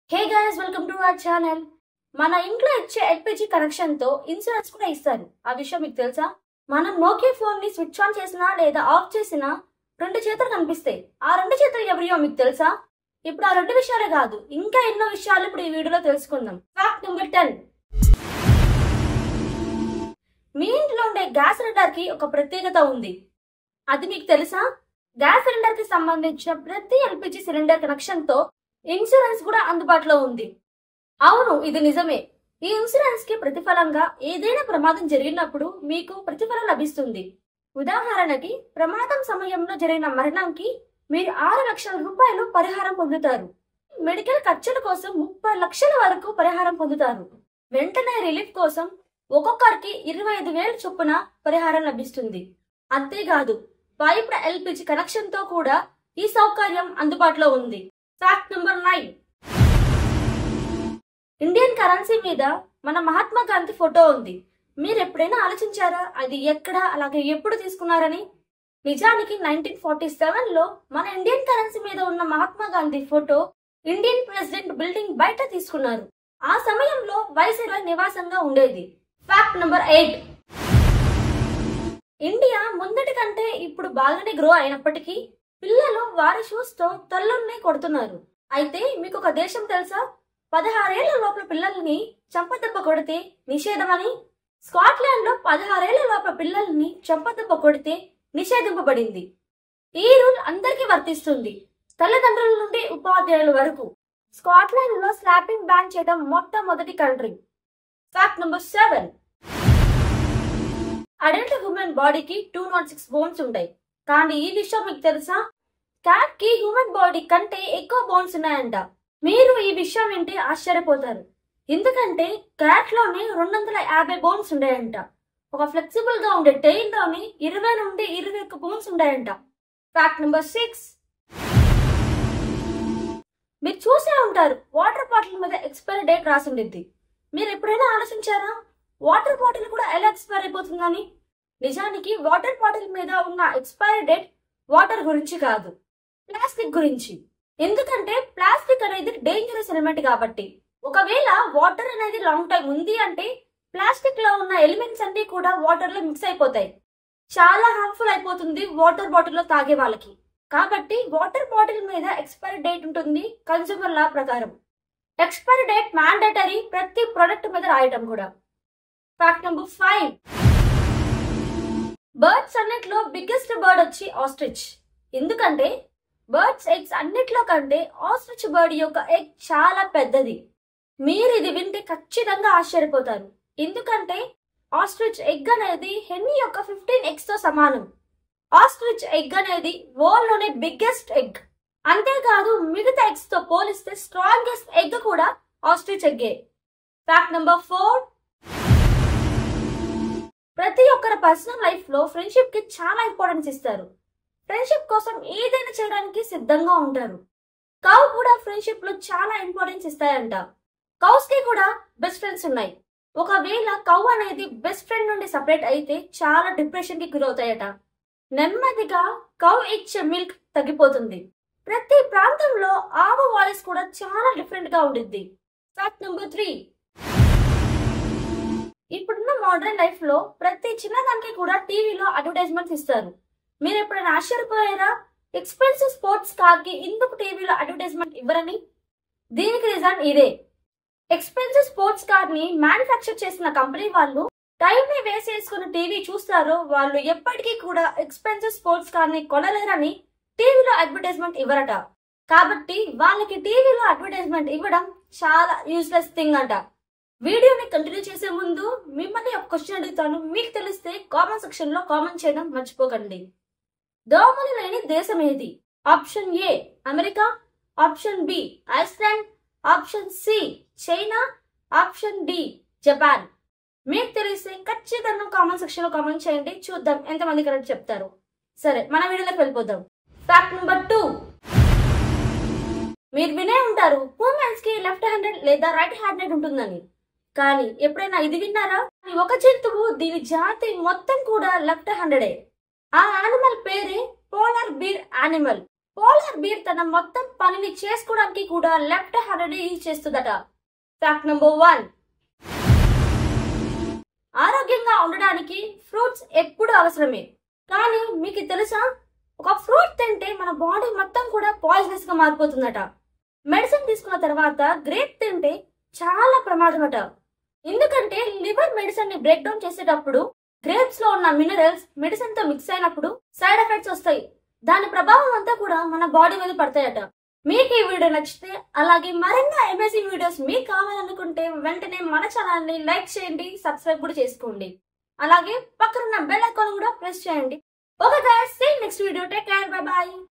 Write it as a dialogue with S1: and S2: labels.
S1: Hey guys, welcome to our channel. మన ఇంట్లో ఇచ్చే ఎల్పిజి కనెక్షన్ తో ఇన్సూరెన్స్ కూడా ఇస్తారు. ఆ విషయం మీకు తెలుసా? మనం నోకియా ఫోన్ ని స్విచ్ ఆన్ చేసినా లేదా ఆఫ్ చేసినా రెండు చేతులు కనిపిస్తాయి. ఆ రెండు చేతులు ఎవరియో మీకు తెలుసా? ఇప్పుడు ఆ రెండు విషయాలే కాదు, ఇంకా ఎన్నో విషయాలు ఇప్పుడు ఈ వీడియోలో తెలుసుకుందాం. Fact number 10. మీ ఇంట్లో ఉండే గ్యాస్ సిలిండర్ కి ఒక ప్రత్యేకత ఉంది. అది మీకు తెలుసా? గ్యాస్ సిలిండర్ కి సంబంధించిన ప్రతి ఎల్పిజి సిలిండర్ కనెక్షన్ తో ఇన్సూరెన్స్ కూడా అందుబాటులో ఉంది. అవును, ఇది నిజమే. ఈ ఇన్సూరెన్స్ కి ప్రతిఫలంగా ఏదైనా ప్రమాదం జరిగినప్పుడు మీకు ప్రతిఫలం లభిస్తుంది. ఉదాహరణకి, ప్రమాదం సమయంలో జరిగిన మరణంకి మీరు 6 లక్షల రూపాయలు పరిహారం పొందుతారు. మెడికల్ ఖర్చుల కోసం 30 లక్షల వరకు పరిహారం పొందుతారు. వెంటనే రిలీఫ్ కోసం ఒక్కొక్కరికి 25,000 చొప్పున పరిహారం లభిస్తుంది. అంతేకాదు, పైప్డ్ ఎల్పిజి కనెక్షన్ తో కూడా ఈ సౌకర్యం అందుబాటులో ఉంది. Fact number 9. ఇండియన్ కరెన్సీ మీద మన మహాత్మా గాంధీ ఫోటో ఉంది. మీరు ఎప్పుడైనా ఆలోచించారా అది ఎక్కడ, అలాగే ఎప్పుడు తీసుకున్నారని? నిజానికి 1947 లో మన ఇండియన్ కరెన్సీ మీద ఉన్న Mahatma Gandhi photo Indian president building బయట తీసుకున్నారు. ఆ సమయంలో వైస్రాయ్ నివాసంగా ఉండేది. Fact number 8. ఇండియా ముందటి కంటే ఇప్పుడు బాగానే గ్రో అయినప్పటికీ పిల్లలు వారి షూస్ తో తల్లుల్ని కొడుతున్నారు. అయితే మీకు ఒక దేశం తెలుసా? 16 ఏళ్ల లోపల పిల్లల్ని చంపదెబ్బ కొడితే నిషేధమని. స్కాట్లాండ్ లో 16 ఏళ్ల లోపల పిల్లల్ని చంపదెబ్బ కొడితే నిషేధింపబడింది. ఈ రూల్ అందరికీ వర్తిస్తుంది, తల్లిదండ్రుల నుండి ఉపాధ్యాయుల వరకు. స్కాట్లాండ్ లో స్లాపింగ్ బ్యాన్ చేయడం మొట్టమొదటి country. Fact number 7. Adult human బాడీకి 206 బోన్స్ ఉంటాయి. కానీ ఈ విషయం మీకు తెలుసా? క్యాట్ కి హ్యూమన్ బాడీ కంటే ఎక్కువ బోన్స్ ఉన్నాయంట. మీరు ఈ విషయం వింటే ఆశ్చర్యపోతారు. ఎందుకంటే క్యాట్ లోనే 250 బోన్స్ ఉన్నాయంట. ఒక ఫ్లెక్సిబుల్ గా ఉండే టైల్ లోనే 20 నుండి 21 బోన్స్ ఉన్నాయంట. Fact number 6. మీరు చూసే ఉంటారు, వాటర్ బాటిల్ మీద ఎక్స్పైరీ డేట్ రాసి ఉండిద్ది. మీరు ఎప్పుడైనా ఆలోచించారా వాటర్ బాటిల్ కూడా ఎలా ఎక్స్పైర్ అయిపోతుందని? నిజానికి వాటర్ బాటిల్ మీద ఉన్న ఎక్స్పైరీ డేట్ వాటర్ గురించి కాదు, ప్లాస్టిక్ గురించి. ఎందుకంటే ప్లాస్టిక్ అనేది డేంజరస్ ఎలిమెంట్ కాబట్టి. ఒకవేళ వాటర్ అనేది లాంగ్ టైం ఉంది అంటే ప్లాస్టిక్ లో ఉన్న ఎలిమెంట్స్ అన్ని కూడా వాటర్ లో మిక్స్ అయిపోతాయి. చాలా హార్మ్ఫుల్ అయిపోతుంది వాటర్ బాటిల్ లో తాగే వాళ్ళకి. కాబట్టి వాటర్ బాటిల్ మీద ఎక్స్పైరీ డేట్ ఉంటుంది కన్స్యూమర్ లా ప్రకారం. ఎక్స్పైరీ డేట్ మ్యాండేటరీ ప్రతి ప్రొడక్ట్ మీద రాయటం కూడా. Fact number 5. బర్డ్స్ అన్నిట్లో బిగ్గెస్ట్ బర్డ్ వచ్చి ఆస్ట్రిచ్. ఎందుకంటే బర్డ్స్ ఎగ్స్ అన్నిట్లో కంటే ఆస్ట్రిచ్ బర్డ్ యొక్క ఎగ్ చాలా పెద్దది. మీరు ఇది వింటే ఖచ్చితంగా ఆశ్చర్యపోతారు. ఎందుకంటే ఆస్ట్రిచ్ ఎగ్ అనేది హెన్ యొక్క 15 eggs తో సమానం. ఆస్ట్రిచ్ ఎగ్ అనేది వరల్డ్ లోనే బిగ్గెస్ట్ ఎగ్. అంతేకాదు, మిగతా ఎగ్స్ తో పోలిస్తే స్ట్రాంగెస్ట్ ఎగ్ కూడా ఆస్ట్రిచ్ ఎగ్గే. Fact number 4. ప్రతి ఒక్కరి పర్సనల్ లైఫ్ లో ఫ్రెండ్షిప్ కి చాలా ఇంపార్టెన్స్ ఇస్తారు. ఫ్రెండ్షిప్ కోసం ఏదైనా చేయడానికి సిద్ధంగా ఉంటారు. కౌ కూడా ఫ్రెండ్షిప్ లో చాలా ఇంపార్టెన్స్ ఇస్తాయంట. కౌస్ కి కూడా బెస్ట్ ఫ్రెండ్స్ ఉన్నాయి. ఒకవేళ కౌ అనేది బెస్ట్ ఫ్రెండ్ నుండి సపరేట్ అయితే చాలా డిప్రెషన్ కి గురవుతాయట. నెమ్మదిగా కౌ ఇచ్చే మిల్క్ తగ్గిపోతుంది. ప్రతి ప్రాంతంలో ఆవు వాయిస్ కూడా చాలా డిఫరెంట్ గా ఉండిద్ది. Fact number 3. ఇప్పుడున్న మోడర్న్ లైఫ్ లో ప్రతి చిన్నదానికి కూడా టీవీలో అడ్వర్టైజ్మెంట్స్ ఇస్తారు. మీరు ఎప్పుడైనా ఆశ్చర్యపోయారా ఎక్స్పెన్సివ్ స్పోర్ట్స్ కార్ కి ఎందుకు టీవీలో అడ్వర్టైజ్మెంట్ ఇవ్వరని? దీనికి రీజన్ ఇదే. ఎక్స్పెన్సివ్ స్పోర్ట్స్ కార్ ని మ్యానుఫ్యాక్చర్ చేసిన కంపెనీ వాళ్ళు టైం ని వేస్ట్ చేసుకున్న టీవీ చూస్తారో వాళ్ళు ఎప్పటికీ కూడా ఎక్స్పెన్సివ్ స్పోర్ట్స్ కార్ ని కొనలేరని టీవీలో అడ్వర్టైజ్మెంట్ ఇవ్వరట. కాబట్టి వాళ్ళకి టీవీలో అడ్వర్టైజ్మెంట్ ఇవ్వడం చాలా యూస్లెస్ థింగ్ అంట. వీడియోని కంటిన్యూ చేసే ముందు మిమ్మల్ని ఒక క్వశ్చన్ అడుగుతాను. మీకు తెలిస్తే కామెంట్ సెక్షన్ లో కామెంట్ చేయడం మర్చిపోకండి. దోమలు లేని దేశం ఏది? Option A America, option B Iceland, option C China, option D Japan. మీకు తెలిస్తే ఖచ్చితంగా కామెంట్ సెక్షన్ లో కామెంట్ చేయండి. చూద్దాం ఎంతమంది కరెక్ట్ చెప్తారు. సరే, మన వీడియోలోకి వెళ్ళిపోదాం. Fact number 2. మీరు వినే ఉంటారు హ్యూమన్స్ కి లెఫ్ట్ హ్యాండెడ్ లేదా రైట్ హ్యాండెడ్ ఉంటుందని. కానీ ఎప్పుడైనా ఇది విన్నారా? ఒక జంతువు, దీని జాతి మొత్తం కూడా లెఫ్ట్ హ్యాండెడే. ఆ యానిమల్ పేరే polar bear animal. Polar bear తన మొత్తం పనిని చేసుకోవడానికి కూడా లెఫ్ట్ హ్యాండ్ యూజ్ చేస్తుందట. Fact number 1. ఆరోగ్యంగా ఉండడానికి ఫ్రూట్స్ ఎప్పుడు అవసరమే. కానీ మీకు తెలుసా, ఒక ఫ్రూట్ తింటే మన బాడీ మొత్తం కూడా పాయిజనస్ గా మారిపోతుందట. మెడిసిన్ తీసుకున్న తర్వాత గ్రేప్ తింటే చాలా ప్రమాదమట. ఎందుకంటే లివర్ మెడిసిన్ ని బ్రేక్ డౌన్ చేసేటప్పుడు గ్రేప్స్ లో ఉన్న మినరల్స్ మెడిసిన్ తో మిక్స్ అయినప్పుడు సైడ్ ఎఫెక్ట్స్ వస్తాయి. దాని ప్రభావం అంతా కూడా మన బాడీ మీద పడతాయట. మీకు ఈ వీడియో నచ్చితే, అలాగే మరిన్ని అమేజింగ్ వీడియోస్ మీకు కావాలనుకుంటే వెంటనే మన ఛానల్ ని లైక్ చేయండి, సబ్స్క్రైబ్ కూడా చేసుకోండి. అలాగే పక్కన ఉన్న బెల్ ఐకాన్ కూడా ప్రెస్ చేయండి. Okay guys, see next video. Take care, bye by.